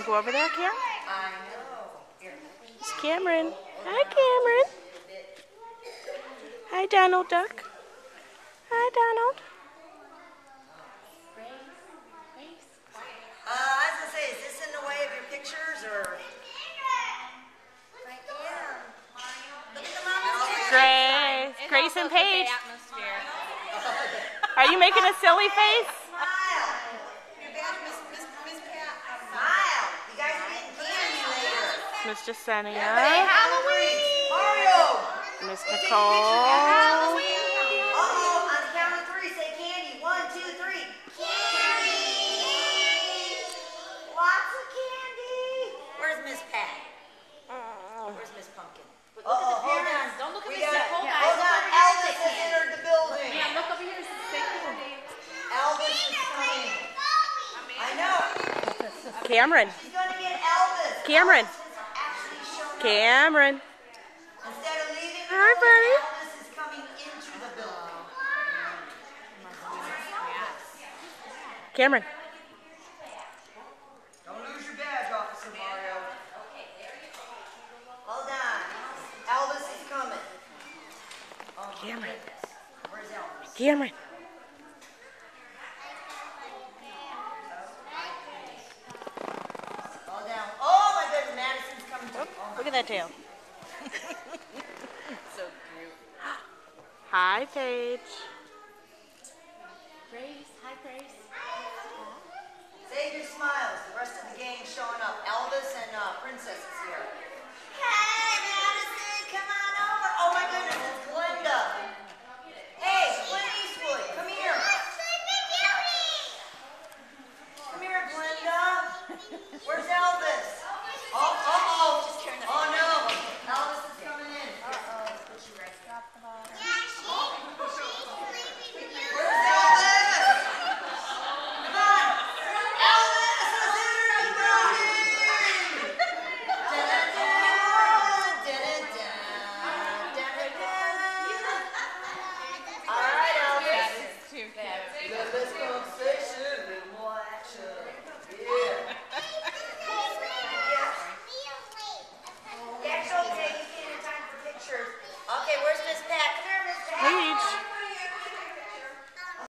go over there, Karen? I know. It's Cameron. Hi, Cameron. Hi, Donald Duck. Hi, Donald. I was going to say, is this in the way of your pictures, or? Grace and Paige. Are you making a silly face? Smile. Miss Pat. Smile. You guys are getting candy later. Miss Jasenia. Halloween. Mario. Miss Nicole. Halloween. Uh-oh. On the count of 3, say candy. 1, 2, 3. Candy. Lots of candy. Where's Miss Pat? Where's Miss Pumpkin? Look at the parents. Don't look at me. Hold on. Elvis has entered the building. Yeah, look over here. Elvis is coming. I know. Cameron. She's going to get Elvis. Cameron. Cameron. Instead of leaving, hi, buddy. Elvis is coming into the building. Cameron. Don't lose your badge, Officer Mario. Hold on. Elvis is coming. Oh, Cameron. where's Elvis? Cameron. Hold down. Oh my goodness, Madison's coming too. Oh, Look at that tail. So cute. Hi, Paige.